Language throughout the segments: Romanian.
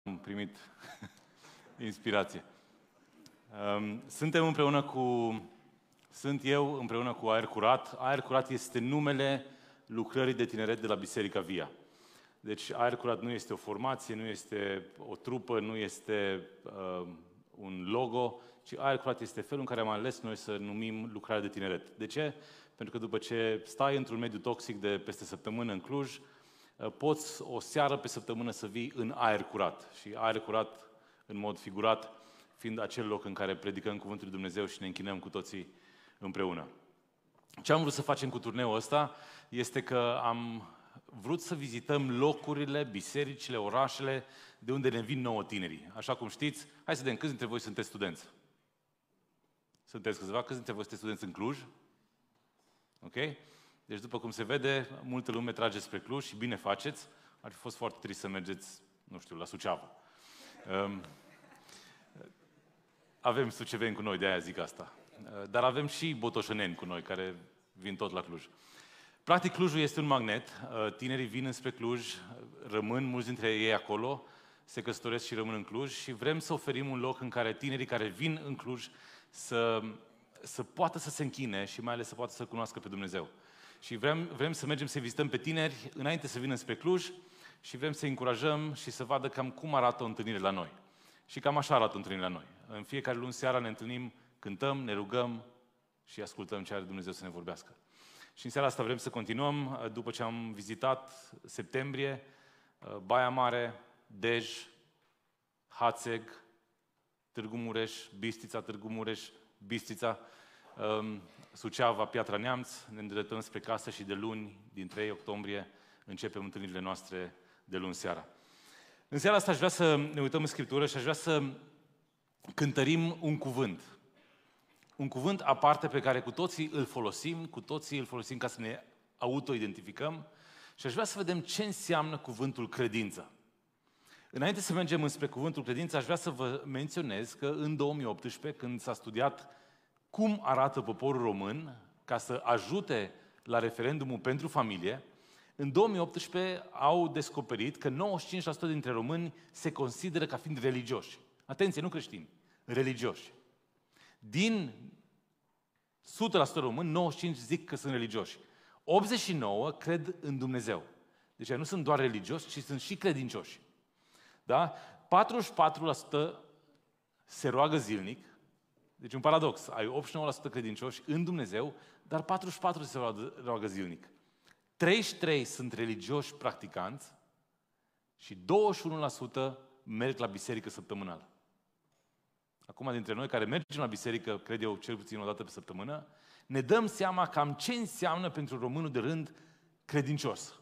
Am primit inspirație. Sunt eu împreună cu Aer Curat. Aer Curat este numele lucrării de tineret de la Biserica Via. Deci Aer Curat nu este o formație, nu este o trupă, nu este un logo, ci Aer Curat este felul în care am ales noi să numim lucrarea de tineret. De ce? Pentru că după ce stai într-un mediu toxic de peste săptămână în Cluj, poți o seară pe săptămână să vii în aer curat. Și aer curat, în mod figurat, fiind acel loc în care predicăm Cuvântul lui Dumnezeu și ne închinăm cu toții împreună. Ce am vrut să facem cu turneul ăsta este că am vrut să vizităm locurile, bisericile, orașele de unde ne vin nouă tinerii. Așa cum știți, hai să vedem, câți dintre voi sunteți studenți? Sunteți câțiva? Câți dintre voi sunteți studenți în Cluj? Ok? Deci, după cum se vede, multă lume trage spre Cluj și bine faceți. Ar fi fost foarte trist să mergeți, nu știu, la Suceava. Avem suceveni cu noi, de-aia zic asta. Dar avem și botoșăneni cu noi, care vin tot la Cluj. Practic, Clujul este un magnet. Tinerii vin înspre Cluj, rămân mulți dintre ei acolo, se căsătoresc și rămân în Cluj și vrem să oferim un loc în care tinerii care vin în Cluj să poată să se închine și mai ales să poată să cunoască pe Dumnezeu. Și vrem să mergem să vizităm pe tineri înainte să vină spre Cluj și vrem să-i încurajăm și să vadă cam cum arată o întâlnire la noi. Și cam așa arată o întâlnire la noi. În fiecare luni seara ne întâlnim, cântăm, ne rugăm și ascultăm ce are Dumnezeu să ne vorbească. Și în seara asta vrem să continuăm, după ce am vizitat septembrie, Baia Mare, Dej, Hațeg, Târgu Mureș, Bistrița, Târgu Mureș, Bistrița, Suceava, Piatra Neamț, ne îndreptăm spre casă și de luni, din 3 octombrie, începem întâlnirile noastre de luni seara. În seara asta aș vrea să ne uităm în Scriptură și aș vrea să cântărim un cuvânt. Un cuvânt aparte pe care cu toții îl folosim ca să ne auto-identificăm și aș vrea să vedem ce înseamnă cuvântul credință. Înainte să mergem înspre cuvântul credință, aș vrea să vă menționez că în 2018, când s-a studiat cum arată poporul român ca să ajute la referendumul pentru familie, în 2018 au descoperit că 95% dintre români se consideră ca fiind religioși. Atenție, nu creștini, religioși. Din 100% români, 95% zic că sunt religioși. 89% cred în Dumnezeu. Deci nu sunt doar religioși, ci sunt și credincioși. Da? 44% se roagă zilnic. Deci un paradox. Ai 89% credincioși în Dumnezeu, dar 44% se roagă zilnic. 33% sunt religioși practicanți și 21% merg la biserică săptămânal. Acum, dintre noi care mergem la biserică, cred eu, cel puțin o dată pe săptămână, ne dăm seama cam ce înseamnă pentru românul de rând credincios.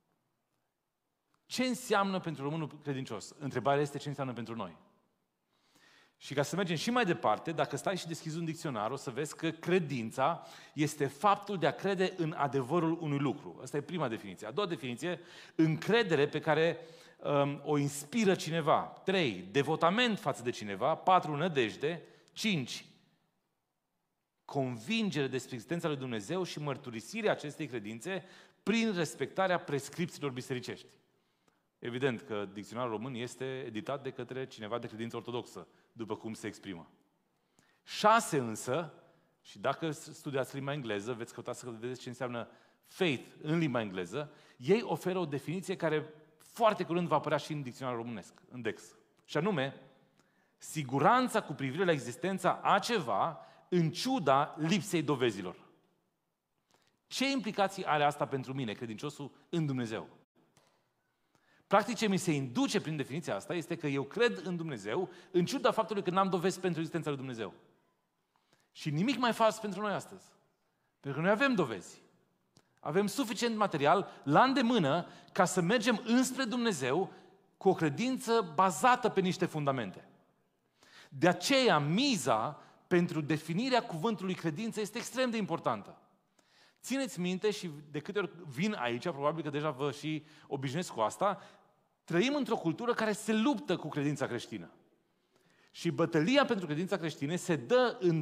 Ce înseamnă pentru românul credincios? Întrebarea este ce înseamnă pentru noi. Și ca să mergem și mai departe, dacă stai și deschizi un dicționar, o să vezi că credința este faptul de a crede în adevărul unui lucru. Asta e prima definiție. A doua definiție, încredere pe care o inspiră cineva. 3. Devotament față de cineva. 4. Nădejde. 5. Convingere despre existența lui Dumnezeu și mărturisirea acestei credințe prin respectarea prescripțiilor bisericești. Evident că dicționarul român este editat de către cineva de credință ortodoxă, după cum se exprimă. 6 însă, și dacă studiați limba engleză, veți căuta să vedeți ce înseamnă faith în limba engleză, ei oferă o definiție care foarte curând va apărea și în dicționarul românesc, în Dex. Și anume, siguranța cu privire la existența a ceva în ciuda lipsei dovezilor. Ce implicații are asta pentru mine, credinciosul în Dumnezeu? Practic, ce mi se induce prin definiția asta este că eu cred în Dumnezeu în ciuda faptului că n-am dovezi pentru existența lui Dumnezeu. Și nimic mai fals pentru noi astăzi. Pentru că noi avem dovezi. Avem suficient material la îndemână ca să mergem înspre Dumnezeu cu o credință bazată pe niște fundamente. De aceea, miza pentru definirea cuvântului credință este extrem de importantă. Țineți minte și de câte ori vin aici, probabil că deja vă și obișnuiesc cu asta, trăim într-o cultură care se luptă cu credința creștină. Și bătălia pentru credința creștină se dă în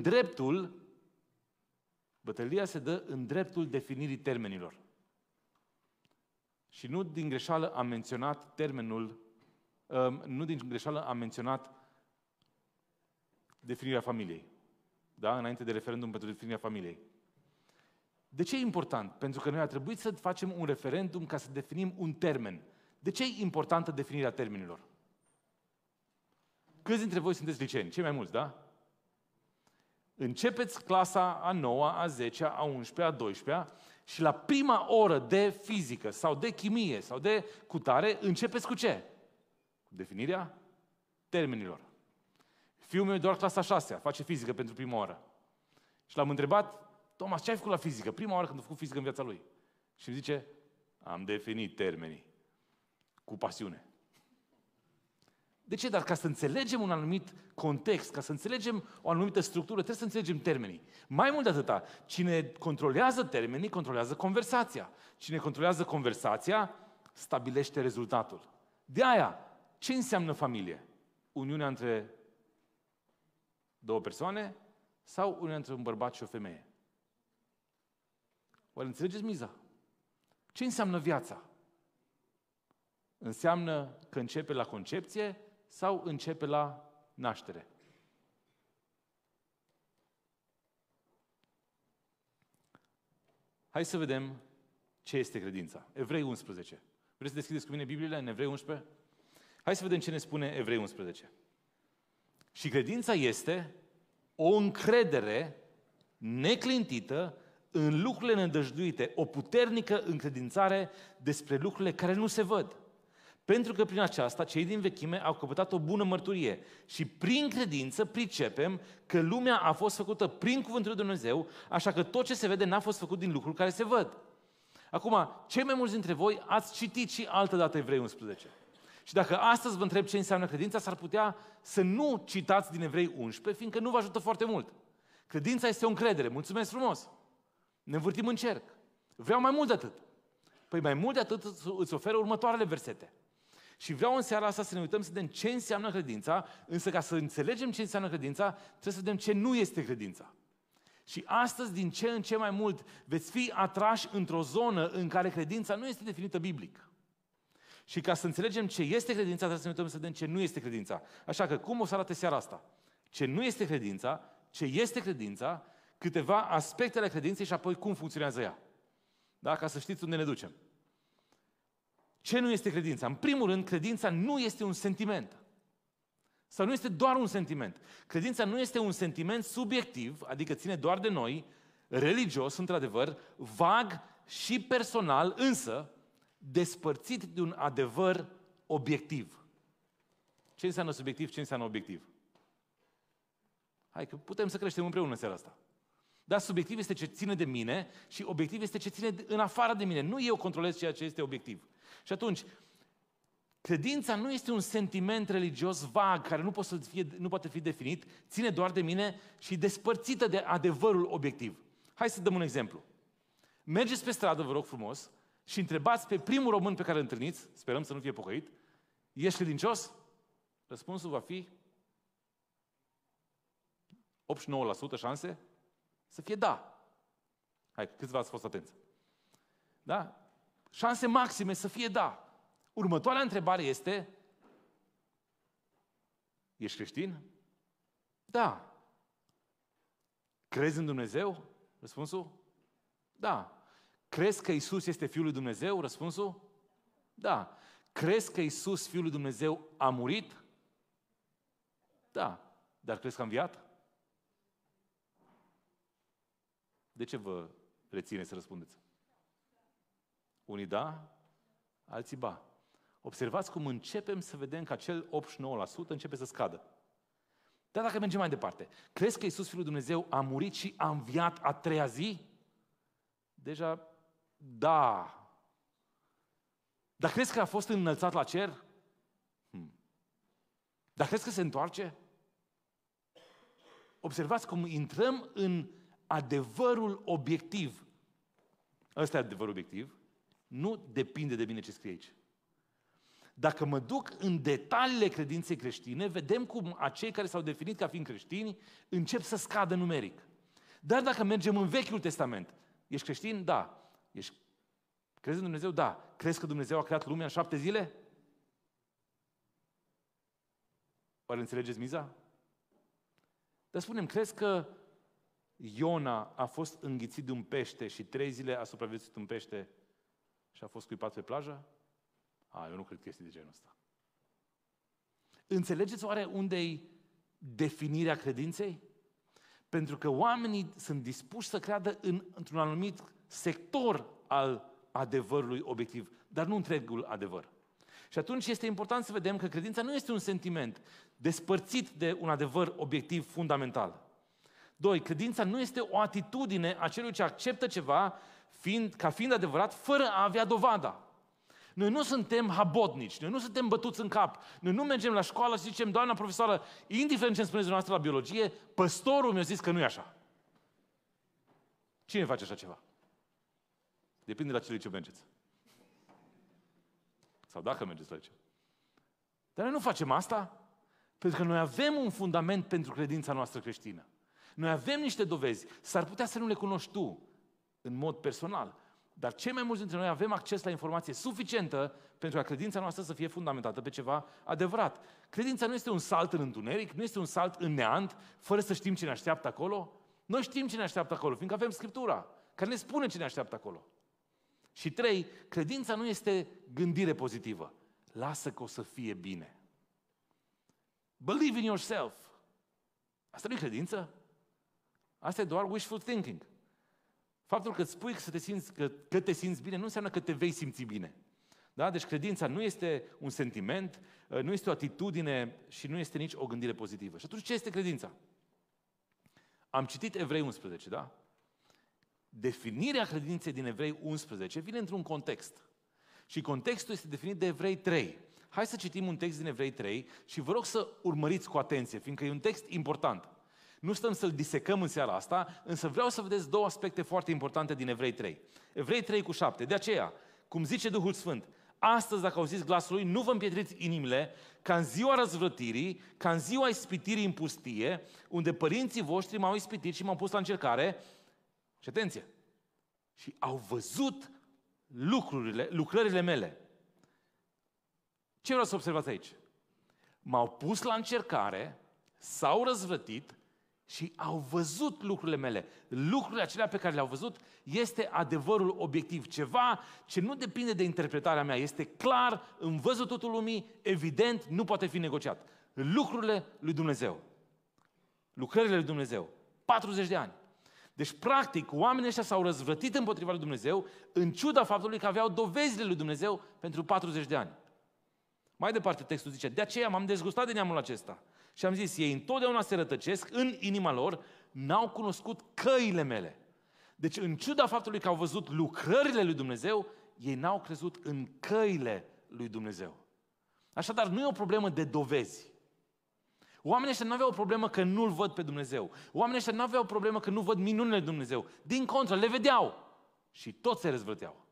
dreptul definirii termenilor. Și nu din greșeală am menționat termenul nu din greșeală, am menționat definirea familiei. Da? Înainte de referendum pentru definirea familiei. De ce e important? Pentru că noi a trebuit să facem un referendum ca să definim un termen. De ce e importantă definirea termenilor? Câți dintre voi sunteți liceeni? Cei mai mulți, da? Începeți clasa a 9-a, a 10-a, a 11-a, a 12-a și la prima oră de fizică sau de chimie sau de cutare, începeți cu ce? Cu definirea termenilor. Fiul meu e doar clasa 6-a, face fizică pentru prima oară. Și l-am întrebat, Thomas, ce ai făcut la fizică? Prima oară când a făcut fizică în viața lui. Și îmi zice, am definit termenii. Cu pasiune. De ce? Dar ca să înțelegem un anumit context, ca să înțelegem o anumită structură, trebuie să înțelegem termenii. Mai mult de atâta, cine controlează termenii, controlează conversația. Cine controlează conversația, stabilește rezultatul. De aia, ce înseamnă familie? Uniunea între două persoane sau uniunea între un bărbat și o femeie? Oare înțelegeți miza? Ce înseamnă viața? Înseamnă că începe la concepție sau începe la naștere? Hai să vedem ce este credința. Evrei 11. Vreți să deschideți cu mine Bibliile în Evrei 11? Hai să vedem ce ne spune Evrei 11. Și credința este o încredere neclintită în lucrurile nădăjduite, o puternică încredințare despre lucrurile care nu se văd. Pentru că prin aceasta, cei din vechime au căpătat o bună mărturie și prin credință pricepem că lumea a fost făcută prin cuvântul lui Dumnezeu, așa că tot ce se vede n-a fost făcut din lucruri care se văd. Acum, cei mai mulți dintre voi ați citit și altădată Evrei 11. Și dacă astăzi vă întreb ce înseamnă credința, s-ar putea să nu citați din Evrei 11, fiindcă nu vă ajută foarte mult. Credința este o încredere. Mulțumesc frumos! Ne învârtim în cerc. Vreau mai mult de atât. Păi mai mult de atât îți oferă următoarele versete. Și vreau în seara asta să ne uităm să vedem ce înseamnă credința, însă ca să înțelegem ce înseamnă credința, trebuie să vedem ce nu este credința. Și astăzi, din ce în ce mai mult, veți fi atrași într-o zonă în care credința nu este definită biblic. Și ca să înțelegem ce este credința, trebuie să ne uităm să vedem ce nu este credința. Așa că, cum o să arate seara asta? Ce nu este credința, ce este credința, câteva aspecte ale credinței și apoi cum funcționează ea. Da? Ca să știți unde ne ducem. Ce nu este credința? În primul rând, credința nu este un sentiment. Sau nu este doar un sentiment. Credința nu este un sentiment subiectiv, adică ține doar de noi, religios, într-adevăr, vag și personal, însă despărțit de un adevăr obiectiv. Ce înseamnă subiectiv, ce înseamnă obiectiv? Hai că putem să creștem împreună în seara asta. Dar subiectiv este ce ține de mine și obiectiv este ce ține în afară de mine. Nu eu controlez ceea ce este obiectiv. Și atunci, credința nu este un sentiment religios vag care nu poate fi definit, ține doar de mine și despărțită de adevărul obiectiv. Hai să dăm un exemplu. Mergeți pe stradă, vă rog frumos, și întrebați pe primul român pe care îl întâlniți, sperăm să nu fie pocăit, ești credincios? Răspunsul va fi 89% șanse să fie da. Hai, câțiva ați fost atenți. Da? Șanse maxime să fie da. Următoarea întrebare este, ești creștin? Da. Crezi în Dumnezeu? Răspunsul? Da. Crezi că Iisus este Fiul lui Dumnezeu? Răspunsul? Da. Crezi că Iisus, Fiul lui Dumnezeu, a murit? Da. Dar crezi că a înviat? De ce vă reține să răspundeți? Unii da, alții ba. Observați cum începem să vedem că acel 89% începe să scadă. Dar dacă mergem mai departe, crezi că Iisus, Fiul lui Dumnezeu, a murit și a înviat a treia zi? Deja, da. Dar crezi că a fost înălțat la cer? Dar crezi că se întoarce? Observați cum intrăm în adevărul obiectiv. Ăsta e adevărul obiectiv. Nu depinde de mine ce scrie aici. Dacă mă duc în detaliile credinței creștine, vedem cum acei care s-au definit ca fiind creștini încep să scadă numeric. Dar dacă mergem în Vechiul Testament, ești creștin? Da. Crezi în Dumnezeu? Da. Crezi că Dumnezeu a creat lumea în 7 zile? Oare înțelegeți miza? Dar spunem, crezi că Iona a fost înghițit de un pește și 3 zile a supraviețuit în pește și a fost scuipat pe plajă? Eu nu cred că este de genul ăsta. Înțelegeți oare unde-i definirea credinței? Pentru că oamenii sunt dispuși să creadă într-un anumit sector al adevărului obiectiv, dar nu întregul adevăr. Și atunci este important să vedem că credința nu este un sentiment despărțit de un adevăr obiectiv fundamental. 2. Credința nu este o atitudine a celui ce acceptă ceva ca fiind adevărat, fără a avea dovada. Noi nu suntem habotnici, noi nu suntem bătuți în cap, noi nu mergem la școală și zicem, doamna profesoară, indiferent ce îmi spuneți dumneavoastră la biologie, păstorul mi-a zis că nu e așa. Cine face așa ceva? Depinde la ce liceu mergeți. Sau dacă mergeți la liceu. Dar noi nu facem asta, pentru că noi avem un fundament pentru credința noastră creștină. Noi avem niște dovezi, s-ar putea să nu le cunoști tu în mod personal, dar cei mai mulți dintre noi avem acces la informație suficientă pentru ca credința noastră să fie fundamentată pe ceva adevărat. Credința nu este un salt în întuneric, nu este un salt în neant, fără să știm ce ne așteaptă acolo. Noi știm ce ne așteaptă acolo, fiindcă avem Scriptura, care ne spune ce ne așteaptă acolo. Și 3, credința nu este gândire pozitivă. Lasă că o să fie bine. Believe in yourself. Asta nu e credință. Asta e doar wishful thinking. Faptul că îți spui că te simți bine nu înseamnă că te vei simți bine. Da? Deci credința nu este un sentiment, nu este o atitudine și nu este nici o gândire pozitivă. Și atunci ce este credința? Am citit Evrei 11, da? Definirea credinței din Evrei 11 vine într-un context. Și contextul este definit de Evrei 3. Hai să citim un text din Evrei 3 și vă rog să urmăriți cu atenție, fiindcă e un text important. Nu stăm să-l disecăm în seara asta, însă vreau să vedeți 2 aspecte foarte importante din Evrei 3. Evrei 3:7. De aceea, cum zice Duhul Sfânt, astăzi, dacă auziți glasul lui, nu vă împietriți inimile, ca în ziua răzvrătirii, ca în ziua ispitirii în pustie, unde părinții voștri m-au ispitit și m-au pus la încercare. Și atenție! Și au văzut lucrările mele. Ce vreau să observați aici? M-au pus la încercare, s-au răzvrătit și au văzut lucrurile mele. Lucrurile acelea pe care le-au văzut este adevărul obiectiv. Ceva ce nu depinde de interpretarea mea. Este clar, în văzutul lumii, evident, nu poate fi negociat. Lucrurile lui Dumnezeu. Lucrările lui Dumnezeu. 40 de ani. Deci, practic, oamenii ăștia s-au răzvrătit împotriva lui Dumnezeu, în ciuda faptului că aveau dovezile lui Dumnezeu pentru 40 de ani. Mai departe, textul zice, de aceea m-am dezgustat de neamul acesta. Și am zis, ei întotdeauna se rătăcesc în inima lor, n-au cunoscut căile mele. Deci, în ciuda faptului că au văzut lucrările lui Dumnezeu, ei n-au crezut în căile lui Dumnezeu. Așadar, nu e o problemă de dovezi. Oamenii ăștia nu aveau o problemă că nu-L văd pe Dumnezeu. Oamenii ăștia nu aveau o problemă că nu văd minunile lui Dumnezeu. Din contră, le vedeau și toți se răzvrăteau.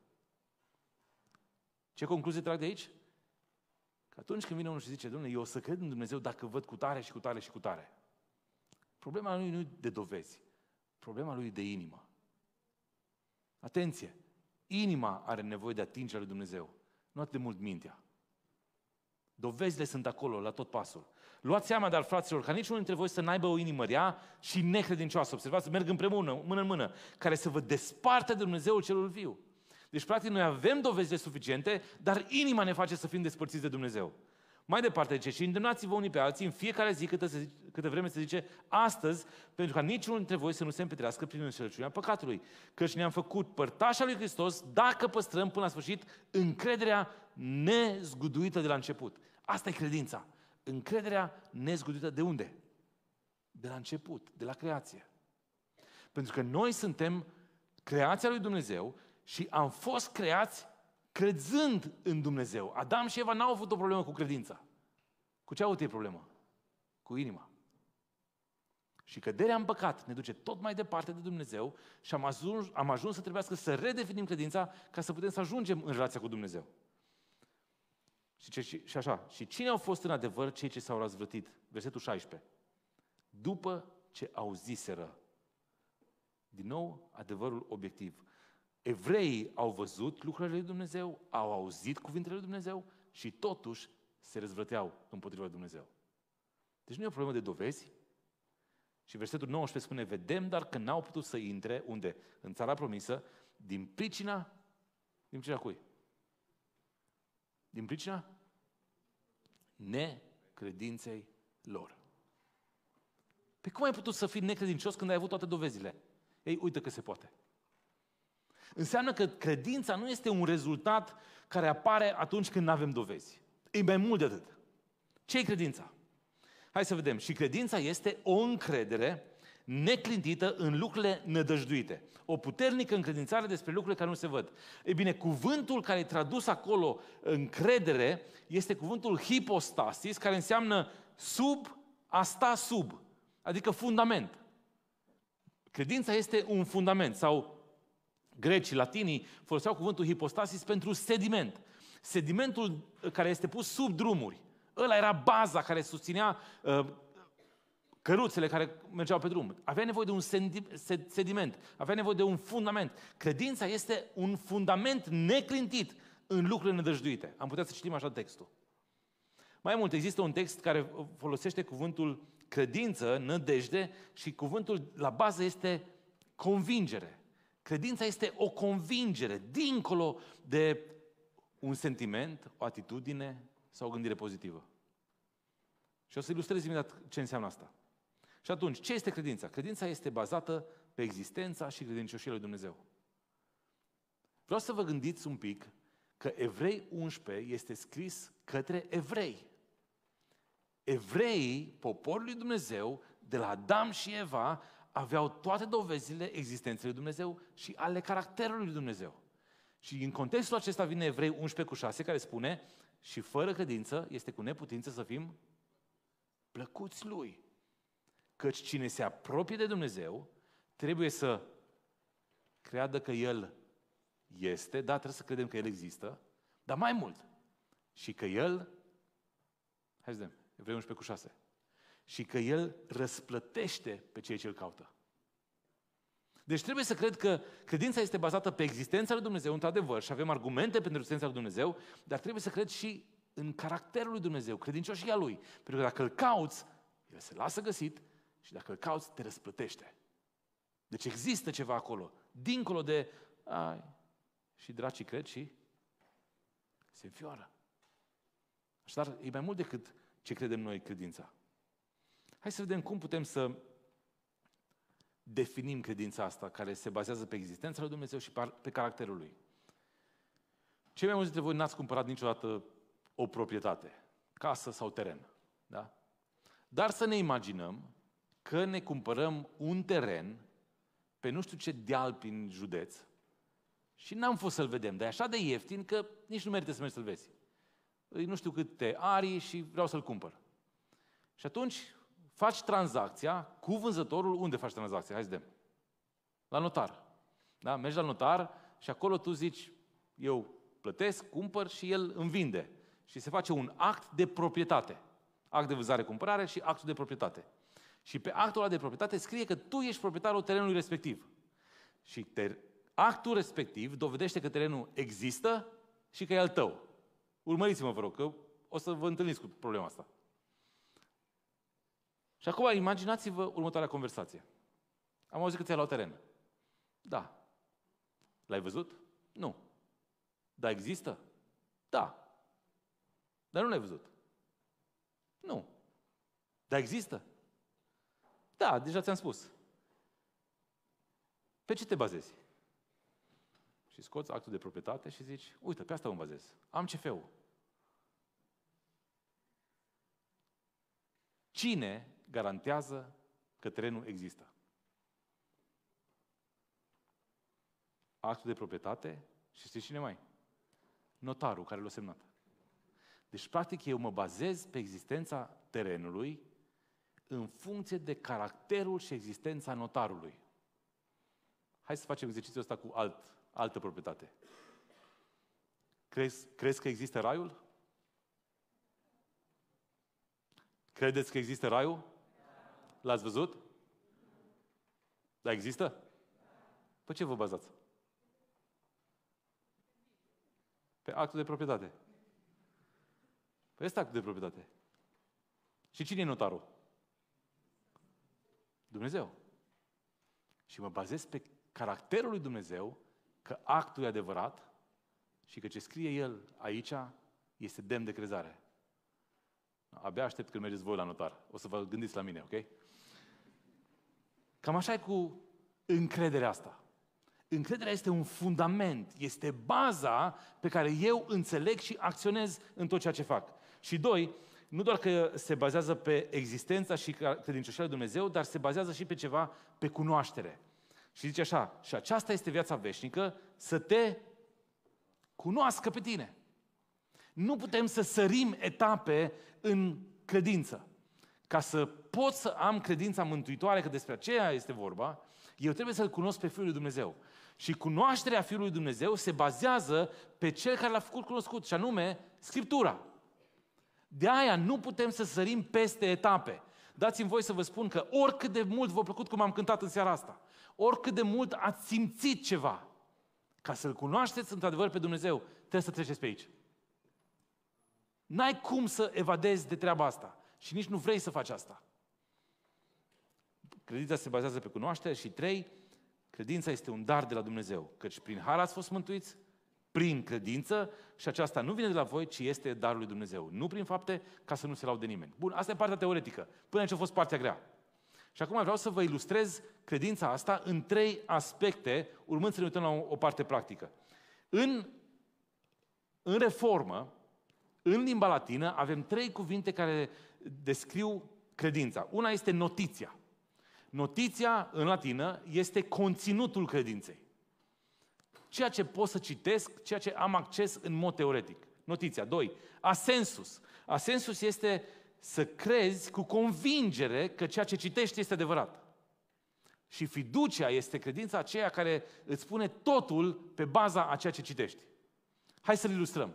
Ce concluzie trag de aici? Că atunci când vine unul și zice, Doamne, eu o să cred în Dumnezeu dacă văd cu tare și cu tare și cu tare. Problema lui nu e de dovezi. Problema lui e de inimă. Atenție! Inima are nevoie de atingerea lui Dumnezeu. Nu atât de mult mintea. Dovezile sunt acolo, la tot pasul. Luați seama, dar, fraților, ca niciunul dintre voi să n-aibă o inimă rea și necredincioasă. Observați, merg împreună, mână în mână, care să vă desparte de Dumnezeul celul viu. Deci, practic, noi avem dovezile suficiente, dar inima ne face să fim despărțiți de Dumnezeu. Mai departe, zice, și îndemnați-vă unii pe alții în fiecare zi câte vreme se zice astăzi, pentru ca niciunul dintre voi să nu se împetrească prin înșelăciunea păcatului. Căci ne-am făcut părtașa lui Hristos dacă păstrăm până la sfârșit încrederea nezguduită de la început. Asta e credința. Încrederea nezguduită de unde? De la început, de la creație. Pentru că noi suntem creația lui Dumnezeu și am fost creați crezând în Dumnezeu. Adam și Eva n-au avut o problemă cu credința. Cu ce au avut ei problemă? Cu inima. Și căderea în păcat ne duce tot mai departe de Dumnezeu și am ajuns să trebuiască să redefinim credința ca să putem să ajungem în relația cu Dumnezeu. Și așa, și cine au fost în adevăr cei ce s-au răzvrătit? Versetul 16. După ce auziseră. Din nou, adevărul obiectiv. Evreii au văzut lucrurile lui Dumnezeu, au auzit cuvintele lui Dumnezeu și totuși se răzvrăteau împotriva lui Dumnezeu. Deci nu e o problemă de dovezi. Și versetul 19 spune, vedem, dar că n-au putut să intre, unde? În țara promisă, din pricina cui? Din pricina necredinței lor. Pe cum ai putut să fii necredincios când ai avut toate dovezile? Ei, uite că se poate. Înseamnă că credința nu este un rezultat care apare atunci când nu avem dovezi. E mai mult de atât. Ce-i credința? Hai să vedem. Și credința este o încredere neclintită în lucrurile nădăjduite. O puternică încredințare despre lucrurile care nu se văd. Ei bine, cuvântul care e tradus acolo, încredere, este cuvântul hipostasis, care înseamnă sub, a sta sub. Adică fundament. Credința este un fundament. Sau grecii, latinii foloseau cuvântul hipostasis pentru sediment. Sedimentul care este pus sub drumuri. Ăla era baza care susținea căruțele care mergeau pe drum. Avea nevoie de un sediment, avea nevoie de un fundament. Credința este un fundament neclintit în lucrurile nădăjduite. Am putea să citim așa textul. Mai mult, există un text care folosește cuvântul credință, nădejde, și cuvântul la bază este convingere. Credința este o convingere, dincolo de un sentiment, o atitudine sau o gândire pozitivă. Și o să ilustrez imediat ce înseamnă asta. Și atunci, ce este credința? Credința este bazată pe existența și credincioșia lui Dumnezeu. Vreau să vă gândiți un pic că Evrei 11 este scris către evrei. Evreii, poporul lui Dumnezeu, de la Adam și Eva, aveau toate dovezile existenței lui Dumnezeu și ale caracterului lui Dumnezeu. Și în contextul acesta vine Evrei 11:6, care spune, și fără credință este cu neputință să fim plăcuți lui. Căci cine se apropie de Dumnezeu trebuie să creadă că El este, da, trebuie să credem că El există, dar mai mult, și că El, hai să vedem, Evrei 11:6, și că El răsplătește pe cei ce îl caută. Deci trebuie să cred că credința este bazată pe existența lui Dumnezeu, într-adevăr, și avem argumente pentru existența lui Dumnezeu, dar trebuie să cred și în caracterul lui Dumnezeu, credincioșia Lui. Pentru că dacă îl cauți, El se lasă găsit și dacă îl cauți, te răsplătește. Deci există ceva acolo, dincolo de și dracii cred și se înfioară. Așadar, e mai mult decât ce credem noi credința. Hai să vedem cum putem să definim credința asta, care se bazează pe existența lui Dumnezeu și pe caracterul Lui. Cei mai mulți dintre voi n-ați cumpărat niciodată o proprietate, casă sau teren. Da? Dar să ne imaginăm că ne cumpărăm un teren pe nu știu ce deal prin județ și n-am fost să-l vedem, dar e așa de ieftin că nici nu merită să mergi să-l vezi. Nu știu câte arii și vreau să-l cumpăr. Și atunci faci tranzacția cu vânzătorul. Unde faci tranzacția? Hai să vedem. La notar. Da? Mergi la notar și acolo tu zici, eu plătesc, cumpăr și el îmi vinde. Și se face un act de proprietate. Act de vânzare-cumpărare și actul de proprietate. Și pe actul ăla de proprietate scrie că tu ești proprietarul terenului respectiv. Și actul respectiv dovedește că terenul există și că e al tău. Urmăriți-mă, vă rog, că o să vă întâlniți cu problema asta. Și acum imaginați-vă următoarea conversație. Am auzit că ți-ai luat teren. Da. L-ai văzut? Nu. Da, există? Da. Dar nu l-ai văzut? Nu. Da, există? Da, deja ți-am spus. Pe ce te bazezi? Și scoți actul de proprietate și zici, uite, pe asta mă bazez. Am CF-ul. Cine garantează că terenul există? Actul de proprietate și știți cine mai? Notarul care l-a semnat. Deci, practic, eu mă bazez pe existența terenului în funcție de caracterul și existența notarului. Hai să facem exercițiul ăsta cu altă proprietate. Crezi că există raiul? Credeți că există raiul? L-ați văzut? Dar există? Pe ce vă bazați? Pe actul de proprietate. Păi este actul de proprietate. Și cine e notarul? Dumnezeu. Și mă bazez pe caracterul lui Dumnezeu, că actul e adevărat și că ce scrie El aici este demn de crezare. Abia aștept când mergeți voi la notar. O să vă gândiți la mine, ok? Cam așa e cu încrederea asta. Încrederea este un fundament, este baza pe care eu înțeleg și acționez în tot ceea ce fac. Și doi, nu doar că se bazează pe existența și credincioșia lui Dumnezeu, dar se bazează și pe ceva, pe cunoaștere. Și zice așa, și aceasta este viața veșnică, să te cunoască pe tine. Nu putem să sărim etape în credință. Ca să pot să am credința mântuitoare, că despre aceea este vorba, eu trebuie să-L cunosc pe Fiul lui Dumnezeu. Și cunoașterea Fiului lui Dumnezeu se bazează pe Cel care l-a făcut cunoscut, și anume Scriptura. De aia nu putem să sărim peste etape. Dați-mi voie să vă spun că oricât de mult v-a plăcut cum am cântat în seara asta, oricât de mult ați simțit ceva, ca să-L cunoașteți într-adevăr pe Dumnezeu, trebuie să treceți pe aici. N-ai cum să evadezi de treaba asta. Și nici nu vrei să faci asta. Credința se bazează pe cunoaștere. Și 3, credința este un dar de la Dumnezeu. Căci prin har ați fost mântuiți, prin credință, și aceasta nu vine de la voi, ci este darul lui Dumnezeu. Nu prin fapte, ca să nu se laude nimeni. Bun, asta e partea teoretică. Până aici a fost partea grea. Și acum vreau să vă ilustrez credința asta în 3 aspecte, urmând să ne uităm la o parte practică. În Reformă, în limba latină, avem 3 cuvinte care descriu credința. Una este notiția. Notiția, în latină, este conținutul credinței. Ceea ce pot să citesc, ceea ce am acces în mod teoretic. Notiția. 2. Asensus. Asensus este să crezi cu convingere că ceea ce citești este adevărat. Și fiducia este credința aceea care îți spune totul pe baza a ceea ce citești. Hai să-l ilustrăm.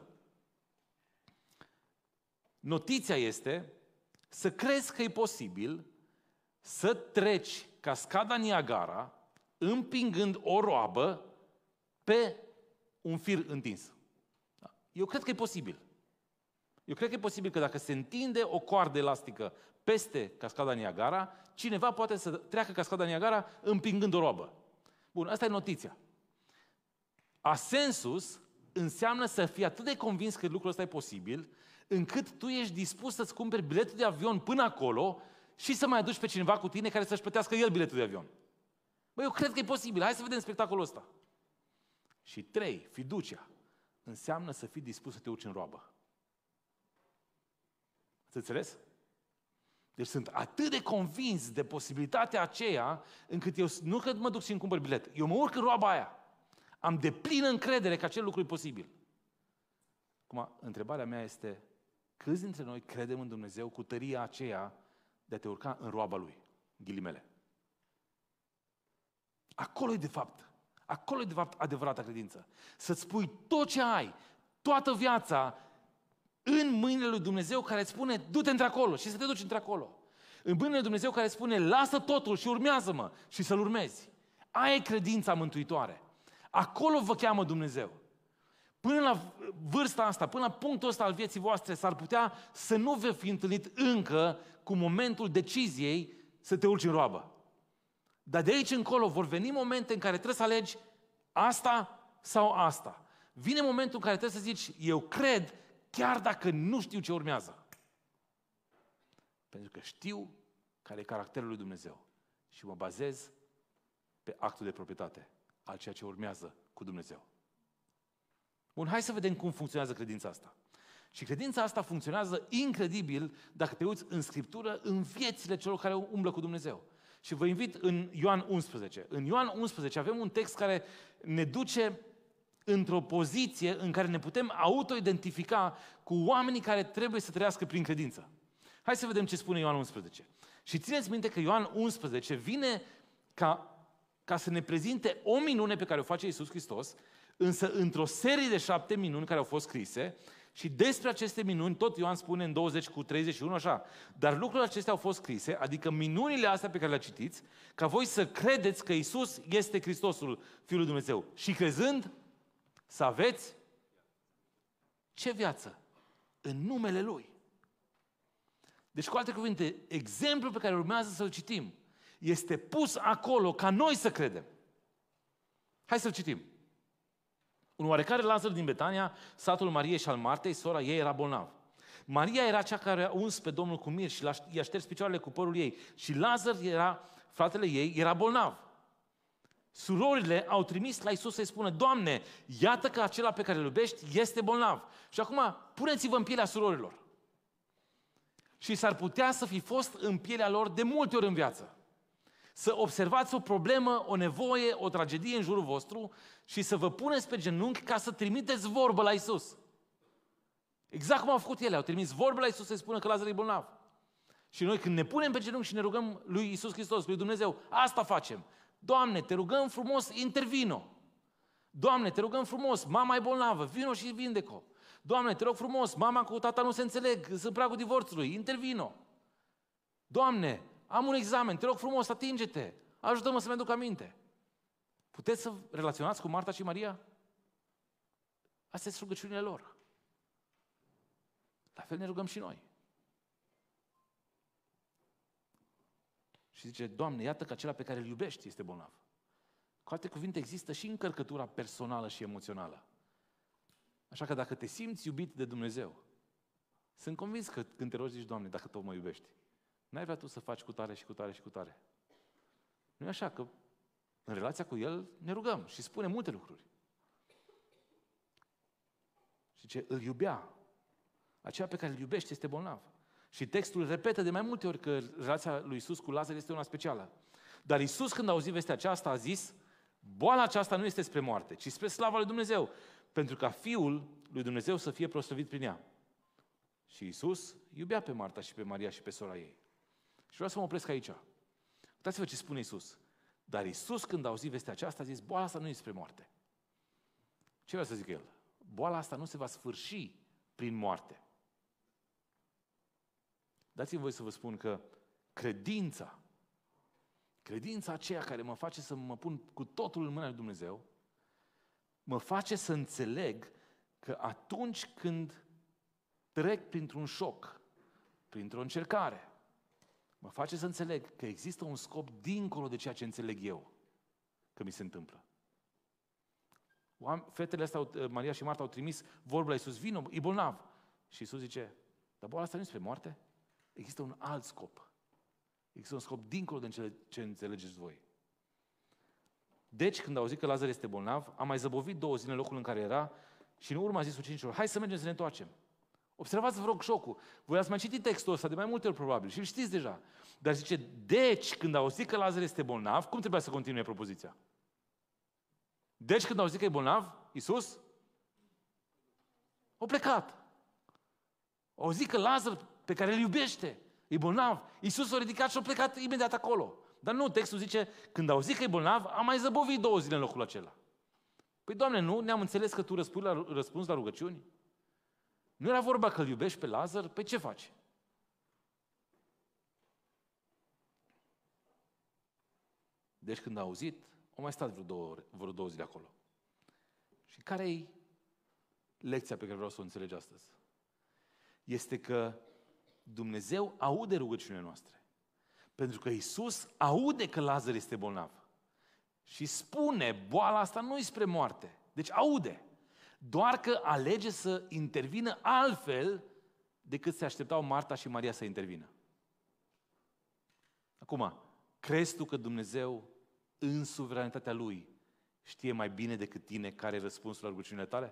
Notiția este să crezi că e posibil să treci cascada Niagara împingând o roabă pe un fir întins. Eu cred că e posibil. Eu cred că e posibil că dacă se întinde o coardă elastică peste cascada Niagara, cineva poate să treacă cascada Niagara împingând o roabă. Bun, asta e notiția. Asensus înseamnă să fii atât de convins că lucrul ăsta e posibil, încât tu ești dispus să-ți cumperi biletul de avion până acolo și să mai aduci pe cineva cu tine care să-și plătească el biletul de avion. Băi, eu cred că e posibil. Hai să vedem spectacolul ăsta. Și 3, fiducia, înseamnă să fii dispus să te urci în roabă. Ați înțeles? Deci sunt atât de convins de posibilitatea aceea, încât eu nu că mă duc și îmi cumpăr bilet. Eu mă urc în roaba aia. Am deplină încredere că acel lucru e posibil. Acum, întrebarea mea este, câți dintre noi credem în Dumnezeu cu tăria aceea de a te urca în roaba Lui? Ghilimele. Acolo e de fapt adevărata credință. Să-ți pui tot ce ai, toată viața, în mâinile lui Dumnezeu care îți spune, du-te într-acolo și să te duci într-acolo. În mâinile lui Dumnezeu care îți spune, lasă totul și urmează-mă și să-L urmezi. Aia e credința mântuitoare. Acolo vă cheamă Dumnezeu. Până la vârsta asta, până la punctul ăsta al vieții voastre, s-ar putea să nu vă fi întâlnit încă cu momentul deciziei să te urci în roabă. Dar de aici încolo vor veni momente în care trebuie să alegi asta sau asta. Vine momentul în care trebuie să zici, eu cred, chiar dacă nu știu ce urmează. Pentru că știu care e caracterul lui Dumnezeu. Și mă bazez pe actul de proprietate al ceea ce urmează cu Dumnezeu. Bun, hai să vedem cum funcționează credința asta. Și credința asta funcționează incredibil dacă te uiți în Scriptură, în viețile celor care umblă cu Dumnezeu. Și vă invit în Ioan 11. În Ioan 11 avem un text care ne duce într-o poziție în care ne putem auto-identifica cu oamenii care trebuie să trăiască prin credință. Hai să vedem ce spune Ioan 11. Și țineți minte că Ioan 11 vine ca să ne prezinte o minune pe care o face Iisus Hristos, însă într-o serie de 7 minuni care au fost scrise. Și despre aceste minuni, tot Ioan spune în 20:31 așa, dar lucrurile acestea au fost scrise, adică minunile astea pe care le citiți, ca voi să credeți că Iisus este Hristosul, Fiul lui Dumnezeu. Și crezând, să aveți ce viață? În numele Lui. Deci, cu alte cuvinte, exemplul pe care urmează să-l citim este pus acolo ca noi să credem. Hai să-l citim. Un oarecare Lazar din Betania, satul Mariei și al Martei, sora ei, era bolnav. Maria era cea care a uns pe Domnul cu mir și i-a șters picioarele cu părul ei. Și Lazar fratele ei, era bolnav. Surorile au trimis la Iisus să-i spună: Doamne, iată că acela pe care îl iubești este bolnav. Și acum puneți-vă în pielea surorilor. Și s-ar putea să fi fost în pielea lor de multe ori în viață. Să observați o problemă, o nevoie, o tragedie în jurul vostru și să vă puneți pe genunchi ca să trimiteți vorbă la Iisus. Exact cum au făcut ele, au trimis vorbă la Iisus să-i spună că Lazar e bolnav. Și noi când ne punem pe genunchi și ne rugăm lui Iisus Hristos, lui Dumnezeu, asta facem. Doamne, te rugăm frumos, intervino. Doamne, te rugăm frumos, mama e bolnavă, vino și vindecă-o. Doamne, te rog frumos, mama cu tata nu se înțeleg, sunt pragul divorțului, intervino. Doamne, am un examen, te rog frumos, atinge-te, ajută-mă să-mi aduc aminte. Puteți să relaționați cu Marta și Maria? Astea sunt rugăciunile lor. La fel ne rugăm și noi. Și zice: Doamne, iată că acela pe care îl iubești este bolnav. Cu alte cuvinte, există și încărcătura personală și emoțională. Așa că dacă te simți iubit de Dumnezeu, sunt convins că când te rogi, zici: Doamne, dacă tot mă iubești, n-ai vrea tu să faci cu tare și cu tare și cu tare. Nu e așa că în relația cu El ne rugăm și spune multe lucruri. Și ce îl iubea, aceea pe care îl iubește este bolnav. Și textul repetă de mai multe ori că relația lui Iisus cu Lazar este una specială. Dar Iisus, când a auzit vestea aceasta, a zis: boala aceasta nu este spre moarte, ci spre slava lui Dumnezeu, pentru ca Fiul lui Dumnezeu să fie proslăvit prin ea. Și Iisus iubea pe Marta și pe Maria și pe sora ei. Și vreau să mă opresc aici. Uitați-vă ce spune Iisus. Dar Iisus, când a auzit vestea aceasta, a zis: boala asta nu este spre moarte. Ce vrea să zic El? Boala asta nu se va sfârși prin moarte. Dați-mi voi să vă spun că credința aceea care mă face să mă pun cu totul în mâna lui Dumnezeu, mă face să înțeleg că atunci când trec printr-un șoc, printr-o încercare, mă face să înțeleg că există un scop dincolo de ceea ce înțeleg eu că mi se întâmplă. Fetele astea, Maria și Marta, au trimis vorba la Iisus: vino, e bolnav. Și Iisus zice: dar boala asta nu este spre moarte? Există un alt scop. Există un scop dincolo de ce înțelegeți voi. Deci, când a auzit că Lazar este bolnav, a mai zăbovit 2 zile în locul în care era și în urmă a zis ucenicilor: hai să mergem să ne întoarcem. Observați, vă rog, șocul. Voi ați mai citit textul ăsta de mai multe ori, probabil, și îl știți deja. Dar zice: deci, când a auzit că Lazar este bolnav, cum trebuia să continue propoziția? Deci, când a auzit că e bolnav, Iisus a plecat. A auzit că Lazar, pe care îl iubește, e bolnav. Iisus s-a ridicat și a plecat imediat acolo. Dar nu, textul zice: când a auzit că e bolnav, a mai zăbovit 2 zile în locul acela. Păi, Doamne, nu? Ne-am înțeles că Tu răspunzi la rugăciuni? Nu era vorba că îl iubești pe Lazar? Păi ce faci? Deci când a auzit, a mai stat vreo 2 zile acolo. Și care-i lecția pe care vreau să o înțelegi astăzi? Este că Dumnezeu aude rugăciunile noastre. Pentru că Iisus aude că Lazar este bolnav. Și spune: boala asta nu-i spre moarte. Deci aude. Doar că alege să intervină altfel decât se așteptau Marta și Maria să intervină. Acum, crezi tu că Dumnezeu, în suveranitatea Lui, știe mai bine decât tine care e răspunsul la rugăciunile tale?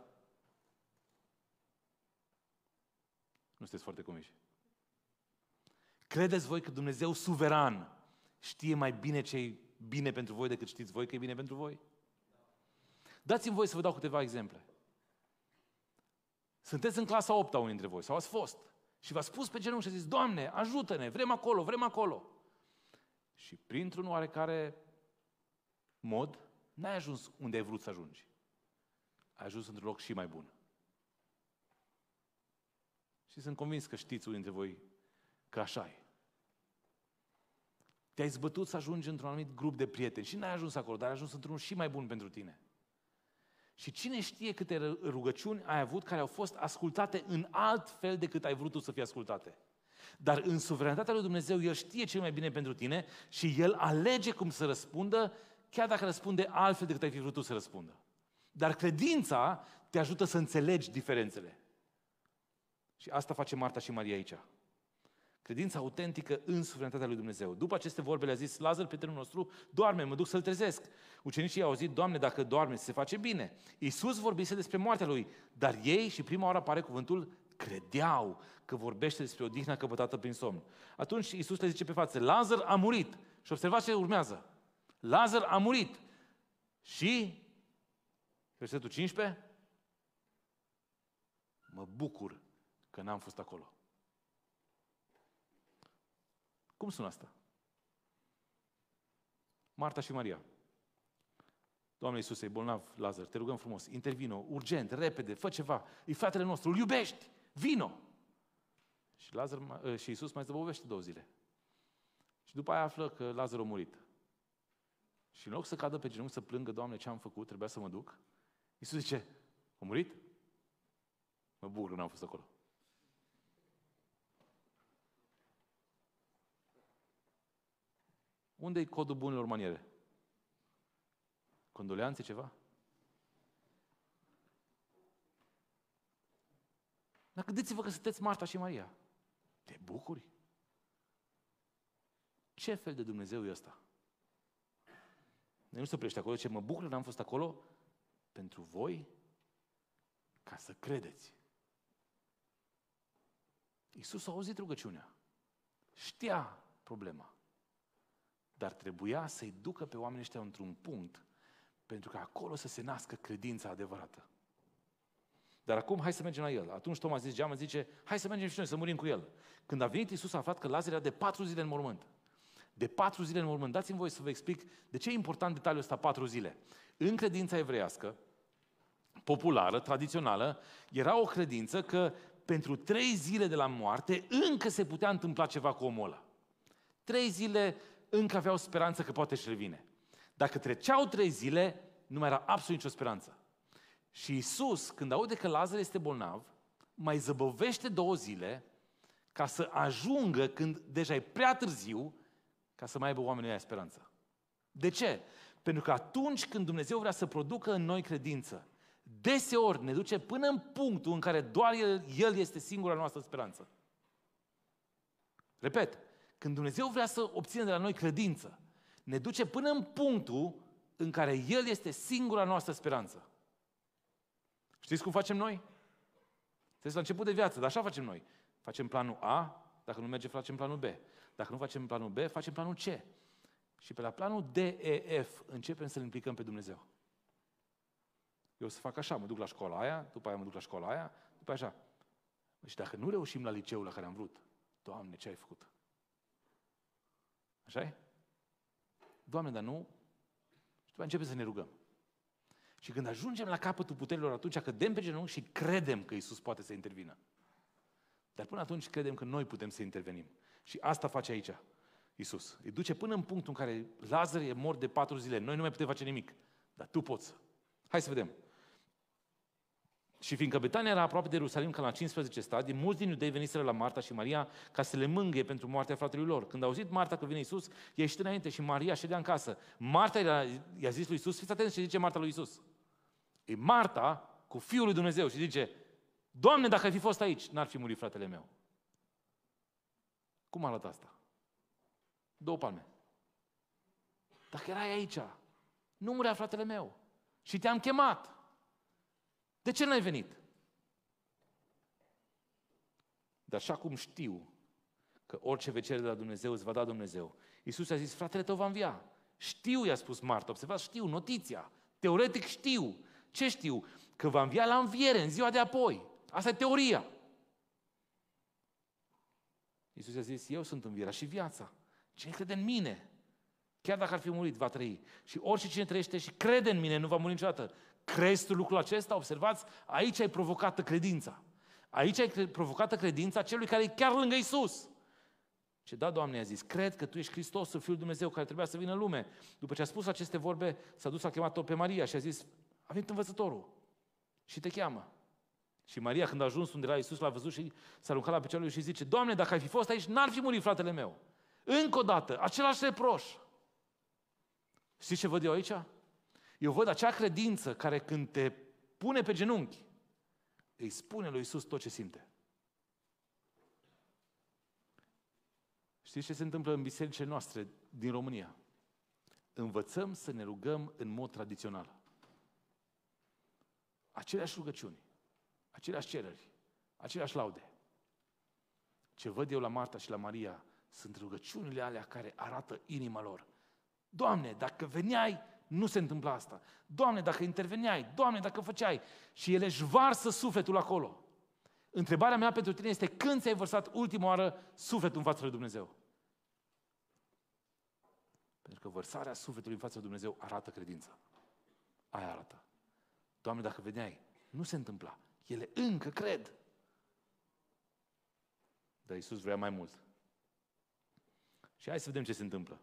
Nu sunteți foarte convinși. Credeți voi că Dumnezeu suveran știe mai bine ce e bine pentru voi decât știți voi că e bine pentru voi? Dați-mi voi să vă dau câteva exemple. Sunteți în clasa 8-a unii dintre voi, sau ați fost, și v-ați pus pe genunchi și ați zis: Doamne, ajută-ne, vrem acolo, vrem acolo. Și printr-un oarecare mod, n-ai ajuns unde ai vrut să ajungi. Ai ajuns într-un loc și mai bun. Și sunt convins că știți unii dintre voi că așa e. Te-ai zbătut să ajungi într-un anumit grup de prieteni și n-ai ajuns acolo, dar ai ajuns într-unul și mai bun pentru tine. Și cine știe câte rugăciuni ai avut care au fost ascultate în alt fel decât ai vrut tu să fie ascultate. Dar în suveranitatea lui Dumnezeu, El știe cel mai bine pentru tine și El alege cum să răspundă, chiar dacă răspunde altfel decât ai fi vrut tu să răspundă. Dar credința te ajută să înțelegi diferențele. Și asta face Marta și Maria aici. Credința autentică în suveranitatea lui Dumnezeu. După aceste vorbe le-a zis, Lazar, prietenul nostru, doarme, mă duc să-l trezesc. Ucenicii au zis, Doamne, dacă doarme, se face bine. Iisus vorbise despre moartea lui, dar ei, și prima oară apare cuvântul, credeau că vorbește despre odihna căpătată prin somn. Atunci Iisus le zice pe față, Lazar a murit. Și observați ce urmează. Lazar a murit. Și, versetul 15, mă bucur că n-am fost acolo. Cum sună asta? Marta și Maria. Doamne Iisuse, e bolnav Lazar, te rugăm frumos, intervino, urgent, repede, fă ceva, e fratele nostru, îl iubești, vino! Și Iisus mai zăbovește 2 zile. Și după aia află că Lazar a murit. Și în loc să cadă pe genunchi să plângă, Doamne, ce am făcut, trebuia să mă duc, Iisus zice, a murit? Mă bucur că n-am fost acolo. Unde e codul bunelor maniere? Condoleanțe ceva? Dar gândiți-vă că sunteți Marta și Maria. Te bucuri? Ce fel de Dumnezeu e ăsta? Nu se oprește acolo, ce mă bucur că n-am fost acolo pentru voi ca să credeți. Iisus a auzit rugăciunea. Știa problema. Dar trebuia să-i ducă pe oamenii ăștia într-un punct pentru ca acolo să se nască credința adevărată. Dar acum hai să mergem la El. Atunci Toma zice, hai să mergem și noi să murim cu El. Când a venit Iisus a aflat că Lazar era de 4 zile în mormânt. De 4 zile în mormânt. Dați-mi voie să vă explic de ce e important detaliul ăsta 4 zile. În credința evreiască, populară, tradițională, era o credință că pentru 3 zile de la moarte încă se putea întâmpla ceva cu omul ăla. 3 zile încă aveau speranță că poate își revine. Dacă treceau 3 zile, nu mai era absolut nicio speranță. Și Iisus, când aude că Lazar este bolnav, mai zăbovește 2 zile ca să ajungă când deja e prea târziu ca să mai aibă oamenii aia speranță. De ce? Pentru că atunci când Dumnezeu vrea să producă în noi credință, deseori ne duce până în punctul în care doar El este singura noastră speranță. Repet, când Dumnezeu vrea să obțină de la noi credință, ne duce până în punctul în care El este singura noastră speranță. Știți cum facem noi? Sunteți la început de viață, dar așa facem noi. Facem planul A, dacă nu merge, facem planul B. Dacă nu facem planul B, facem planul C. Și pe la planul D, E, F începem să-L implicăm pe Dumnezeu. Eu o să fac așa, mă duc la școala aia, după aia mă duc la școala aia, după aia așa. Și dacă nu reușim la liceul la care am vrut, Doamne, ce ai făcut? Așa-i? Doamne, dar nu? Și după începem să ne rugăm. Și când ajungem la capătul puterilor, atunci cădem pe genunchi și credem că Iisus poate să intervină. Dar până atunci credem că noi putem să intervenim. Și asta face aici Iisus. Îi duce până în punctul în care Lazar e mort de 4 zile. Noi nu mai putem face nimic. Dar tu poți. Hai să vedem. Și fiindcă Betania era aproape de Ierusalim, ca la 15 stadii, mulți din iudei veniseră la Marta și Maria ca să le mângâie pentru moartea fratelui lor. Când a auzit Marta că vine Iisus, i-a ieșit înainte și Maria ședea în casă. Marta i-a zis lui Iisus, fiți atenți ce zice Marta lui Iisus. E Marta cu Fiul lui Dumnezeu și zice, Doamne, dacă ai fi fost aici, n-ar fi murit fratele meu. Cum arată asta? 2 palme. Dacă erai aici, nu murea fratele meu. Și te-am chemat. De ce n-ai venit? Dar așa cum știu că orice veți cere de la Dumnezeu îți va da Dumnezeu. Iisus a zis, fratele tău va învia. Știu, i-a spus Marta, observați, știu, notiția. Teoretic știu. Ce știu? Că va învia la înviere, în ziua de apoi. Asta e teoria. Iisus a zis, eu sunt învierea și viața. Cine crede în mine, chiar dacă ar fi murit, va trăi. Și orice cine trăiește și crede în mine, nu va muri niciodată. Crezi tu lucrul acesta? Observați, aici ai provocată credința. Aici ai provocată credința celui care e chiar lângă Iisus. Ce da, Doamne, a zis, cred că Tu ești Hristosul, Fiul Dumnezeu, care trebuia să vină în lume. După ce a spus aceste vorbe, s-a dus, a chemat-o pe Maria și a zis, a venit învățătorul și te cheamă. Și Maria, când a ajuns unde era Iisus, l-a văzut și s-a aruncat la picioarele lui și zice, Doamne, dacă ai fi fost aici, n-ar fi murit fratele meu. Încă o dată, același reproș. Știți ce văd eu aici? Eu văd acea credință care când te pune pe genunchi, îi spune lui Iisus tot ce simte. Știți ce se întâmplă în bisericile noastre din România? Învățăm să ne rugăm în mod tradițional. Aceleași rugăciuni, aceleași cereri, aceleași laude. Ce văd eu la Marta și la Maria sunt rugăciunile alea care arată inima lor. Doamne, dacă veneai, nu se întâmpla asta. Doamne, dacă interveneai, Doamne, dacă făceai. Și ele își varsă sufletul acolo. Întrebarea mea pentru tine este când ți-ai vărsat ultima oară sufletul în fața lui Dumnezeu? Pentru că vărsarea sufletului în fața lui Dumnezeu arată credință. Aia arată. Doamne, dacă veneai, nu se întâmpla. Ele încă cred. Dar Iisus vrea mai mult. Și hai să vedem ce se întâmplă.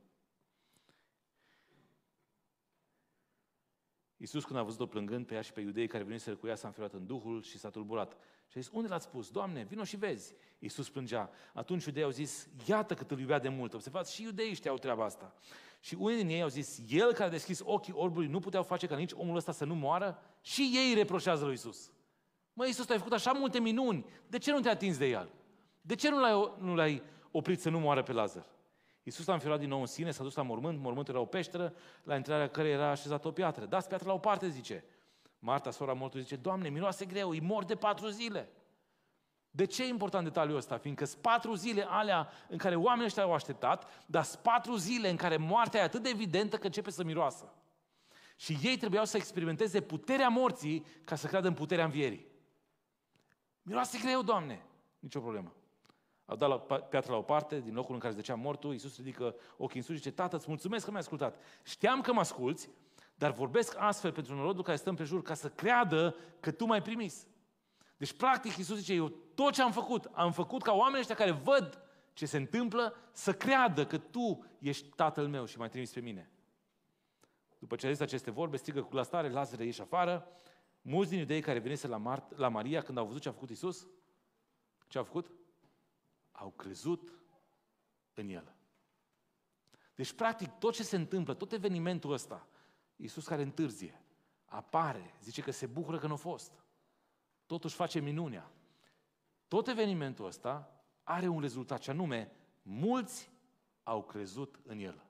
Iisus, când a văzut-o plângând pe ea și pe iudeii care veniseră cu ea, s-a înfiorat în Duhul și s-a tulburat. Și a zis, unde l-ați pus? Doamne, vino și vezi. Iisus plângea. Atunci iudeii au zis, iată cât îl iubea de mult. Observați, și iudeii știau treaba asta. Și unii din ei au zis, el care a deschis ochii orbului nu puteau face ca nici omul ăsta să nu moară? Și ei reproșează lui Iisus. Măi, Iisus, tu ai făcut așa multe minuni. De ce nu te-ai atins de el? De ce nu l-ai oprit să nu moară pe Lazar? Iisus l-a înfiorat din nou în sine, s-a dus la mormânt, mormântul era o peșteră, la intrarea căreia era așezată o piatră. Dați piatra la o parte, zice. Marta, sora mortului, zice, Doamne, miroase greu, îi mor de 4 zile. De ce e important detaliul ăsta? Fiindcă sunt 4 zile alea în care oamenii ăștia au așteptat, dar sunt 4 zile în care moartea e atât de evidentă că începe să miroasă. Și ei trebuiau să experimenteze puterea morții ca să creadă în puterea învierii. Miroase greu, Doamne. Nicio problemă. Au dat piatra la o parte, din locul în care zăcea mortul, Iisus ridică ochii în sus și zice, Tată, îți mulțumesc că m-ai ascultat. Știam că mă asculți, dar vorbesc astfel pentru norodul care stă împrejur ca să creadă că tu m-ai primis. Deci, practic, Iisus zice, eu tot ce am făcut ca oamenii ăștia care văd ce se întâmplă, să creadă că tu ești Tatăl meu și m-ai trimis pe mine. După ce a zis aceste vorbe, strigă cu glas tare, Lazare, ieși afară. Mulți din iudeii care venise la Maria, când au văzut ce a făcut Iisus, ce a făcut? Au crezut în El. Deci, practic, tot ce se întâmplă, tot evenimentul ăsta, Iisus care întârzie, apare, zice că se bucură că nu a fost. Totuși face minunea. Tot evenimentul ăsta are un rezultat, și anume, mulți au crezut în El.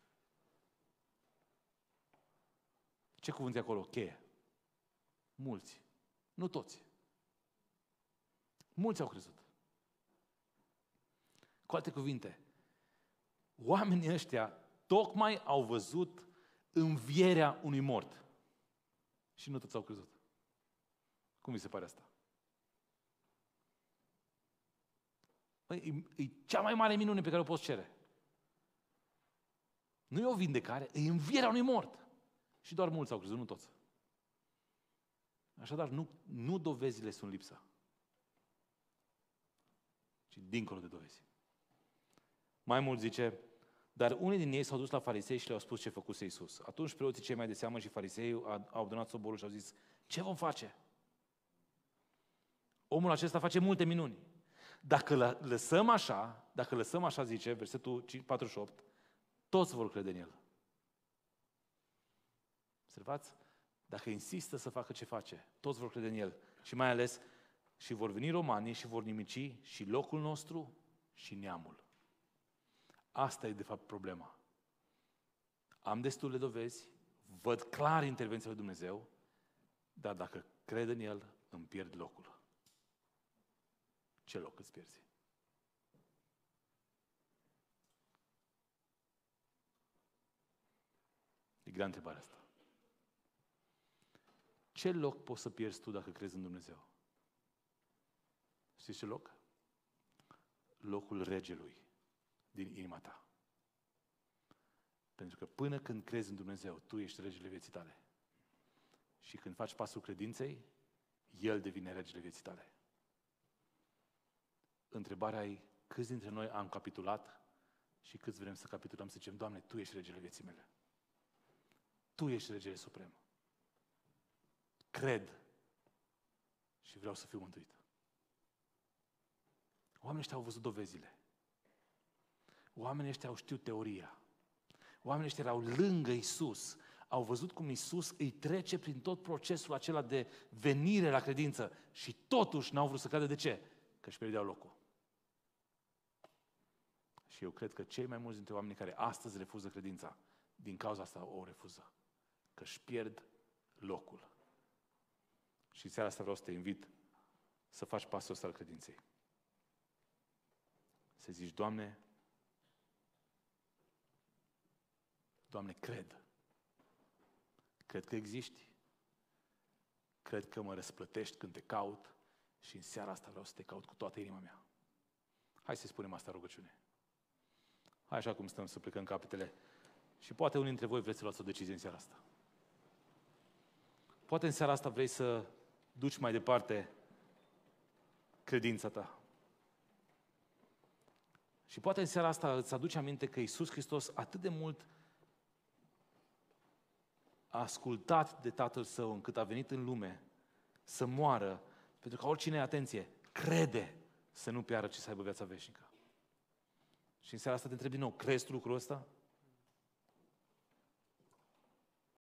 Ce cuvânt e acolo? Cheie. Mulți. Nu toți. Mulți au crezut. Cu alte cuvinte, oamenii ăștia tocmai au văzut învierea unui mort. Și nu toți au crezut. Cum vi se pare asta? Păi, e cea mai mare minune pe care o poți cere. Nu e o vindecare, e învierea unui mort. Și doar mulți au crezut, nu toți. Așadar, nu dovezile sunt lipsa, ci dincolo de dovezi. Mai mult zice, dar unii din ei s-au dus la farisei și le-au spus ce făcuse Iisus. Atunci preoții cei mai de seamă și farisei au adunat soborul și au zis, ce vom face? Omul acesta face multe minuni. Dacă lăsăm așa, zice, versetul 48, toți vor crede în El. Observați? Dacă insistă să facă ce face, toți vor crede în El. Și mai ales, și vor veni romanii și vor nimici și locul nostru și neamul. Asta e de fapt problema. Am destule dovezi, văd clar intervenția lui Dumnezeu, dar dacă cred în El, îmi pierd locul. Ce loc îți pierzi? E grea întrebarea asta. Ce loc poți să pierzi tu dacă crezi în Dumnezeu? Știți ce loc? Locul regelui din inima ta. Pentru că până când crezi în Dumnezeu, tu ești regele vieții tale. Și când faci pasul credinței, El devine regele vieții tale. Întrebarea e, câți dintre noi am capitulat și câți vrem să capitulăm, să zicem, Doamne, Tu ești regele vieții mele. Tu ești regele suprem. Cred și vreau să fiu mântuit. Oamenii ăștia au văzut dovezile. Oamenii ăștia au știut teoria. Oamenii ăștia erau lângă Iisus. Au văzut cum Iisus îi trece prin tot procesul acela de venire la credință și totuși n-au vrut să creadă. De ce? Că își pierdeau locul. Și eu cred că cei mai mulți dintre oamenii care astăzi refuză credința, din cauza asta o refuză. Că își pierd locul. Și seara asta vreau să te invit să faci pasul ăsta al credinței. Să zici, Doamne, Doamne, cred. Cred că existi. Cred că mă răsplătești când te caut și în seara asta vreau să te caut cu toată inima mea. Hai să spunem asta rugăciune. Hai așa cum stăm să plecăm capetele și poate unii dintre voi vreți să luați o decizie în seara asta. Poate în seara asta vrei să duci mai departe credința ta. Și poate în seara asta îți aduce aminte că Iisus Hristos atât de mult a ascultat de Tatăl Său încât a venit în lume să moară, pentru că oricine, atenție, crede să nu piară, ci să aibă viața veșnică. Și în seara asta te întreb din nou, crezi tu lucrul ăsta?